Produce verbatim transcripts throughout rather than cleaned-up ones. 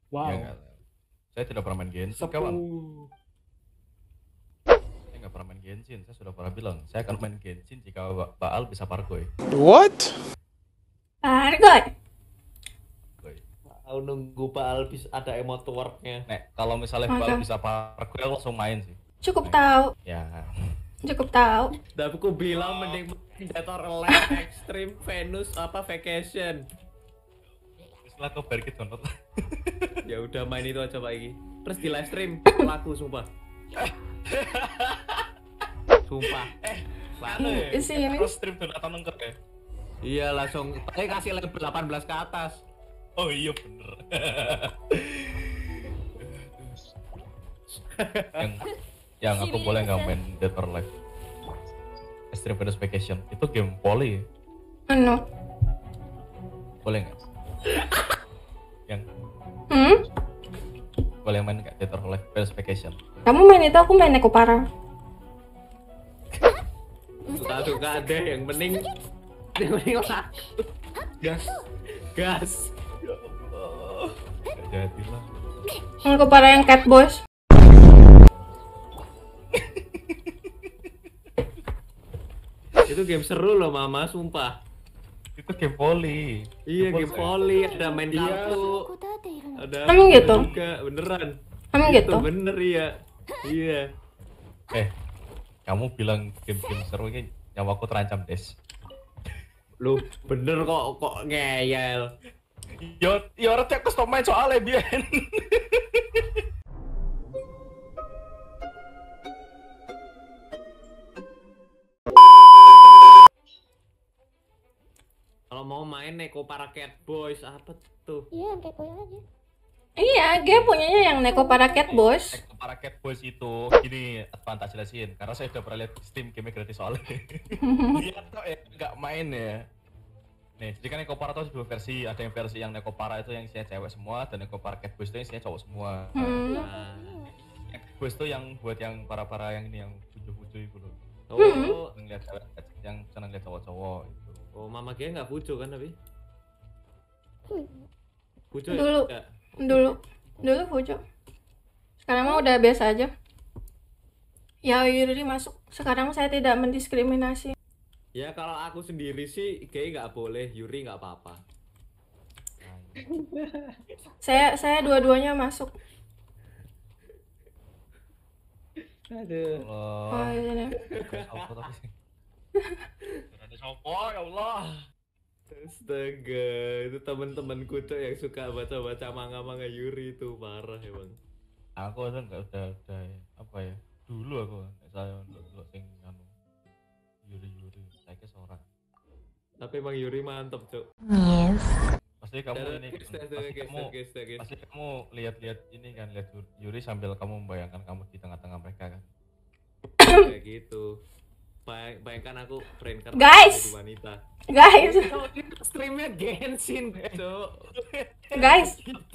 Wow. Ya, enggak. Saya tidak pernah main Genshin, Sepuh. kawan. Saya nggak pernah main Genshin. Saya sudah pernah bilang, saya akan main Genshin jika Ba- Baal bisa pargoy. What? Pargoy. Pargoy. Aku nunggu Pak Albis ada emote worknya. Nek, kalau misalnya Maka. Baal bisa pargoy, aku langsung main sih. Cukup Nek. tahu. Ya. Cukup tahu. Tapi aku bilang mending Dator Live Extreme Venus apa Vacation. Setelah kau balik download. Ya udah main itu aja Pak Iki. Terus di live stream laku sumpah. Sumpah. Eh, Laku. Di sini. Terus stream download nengker ya? Iya langsung. Saya kasih level delapan belas ke atas. Oh iya bener. yang yang aku boleh nggak main Dead or Alive Extreme Venus Vacation itu game volley Anu. boleh nggak? Yang Hmm? boleh main nggak Dead or Alive Venus Vacation? Kamu main itu, aku main Nekopara. Aduh gak ada yang penting. Yang penting laku. Gas. Gas. Ya Allah. Gak jadilah. Nekopara yang cat boys. Itu game seru loh mama sumpah. Itu game volley. Iya game volley, ada main Iya. kartu. Ada Emang gitu? juga beneran. Emang Itu gitu? bener iya. Iya. Eh, kamu bilang game-game seru ini nyawaku terancam des. Lu bener kok kok ngeyel. Yo, yo rete aku stop main soalnya biyen. Kalau mau main Nekopara Cat Boys apa tuh? Iya, yang kepoin aja. Iya, dia punyanya yang Nekopara cat boys. Ek para cat boys itu gini advantage jelasin karena saya udah pernah lihat Steam game gratis soalnya. Dia tuh eh nggak main ya. Nih, jadi kan Nekopara tuh dua versi, ada yang versi yang Nekopara itu yang isinya cewek semua dan Nekopara cat boys itu yang isinya cowok semua. Hmm. Nah. Yang cat boys itu yang buat yang para-para yang ini yang bujo-bujo itu loh. Oh, Yang lihat cewek, yang senang lihat cowok-cowok itu. oh Mama Gia nggak pucu kan tapi? Pucu Dulu. ya? Dulu, dulu Fujo. Sekarang mah udah biasa aja. Ya Yuri masuk. Sekarang saya tidak mendiskriminasi. Ya kalau aku sendiri sih kayak nggak boleh, Yuri nggak apa-apa. Saya saya dua-duanya masuk. Aduh. Oh, Allah. ini. Sopo tapi sih. Ada sopo ya Allah. Astaga, itu teman-temanku tuh yang suka baca-baca manga-manga Yuri itu parah emang. Aku tuh nggak udah udah apa ya? Dulu aku nggak saya untuk untuk sing anu Yuri Yuri saya ke seorang. Tapi emang Yuri mantep cuk. Pasti kamu ini kan, Guys, guys, pasti guys, kamu guys, guys, guys. pasti kamu lihat-lihat ini kan lihat Yuri sambil kamu membayangkan kamu di tengah-tengah mereka kan. Kayak gitu. Bay- Bayangkan aku reinkarnasi Guys! jadi wanita. Guys, Streamnya Genshin cuk. guys,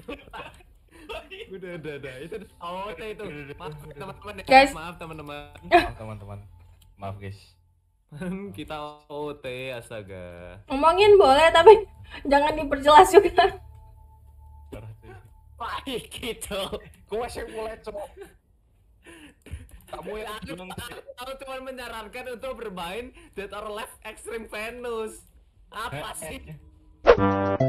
Udah, udah, udah. Itu oh itu. Maaf teman-teman ya. Guys. Maaf teman-teman. Maaf teman-teman. Maaf guys. Kita O T astaga. ngomongin boleh tapi jangan diperjelas juga. Parah sih. Baik gitu. Gua sih mulai cowok. Kamu yang Aku, bilang aku cuma menyarankan untuk bermain Dead or Alive Extreme Venus. Apa sih?